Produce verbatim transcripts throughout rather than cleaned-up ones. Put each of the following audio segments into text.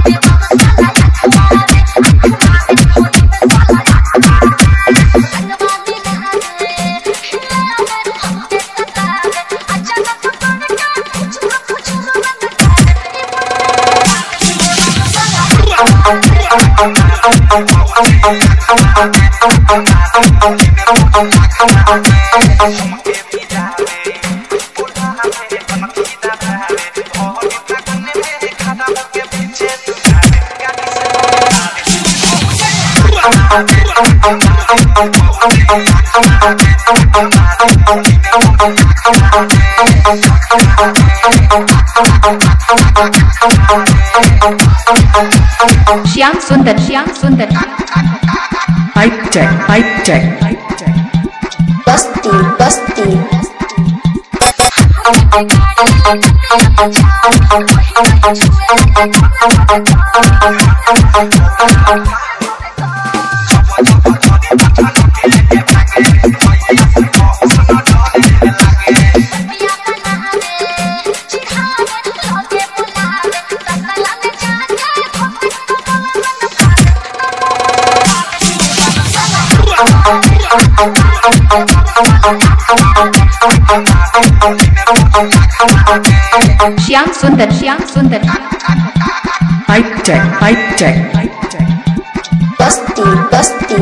श्याम सुंदर श्याम सुंदर Hype check, hype check, hype check. बस्ती बस्ती श्याम सुंदर श्याम सुंदर Hype check, hype check, hype check. बस्ती बस्ती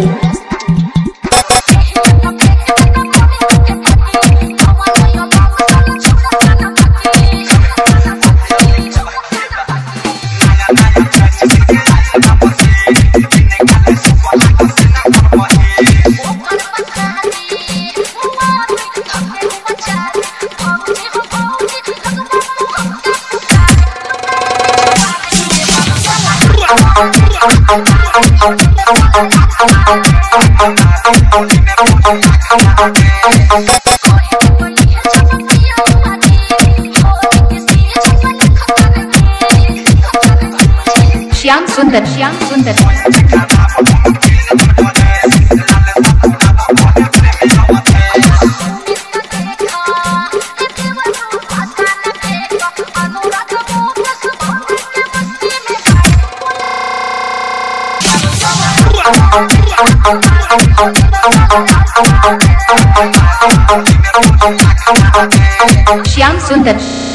श्याम सुंदर श्याम सुंदर श्याम सुंदर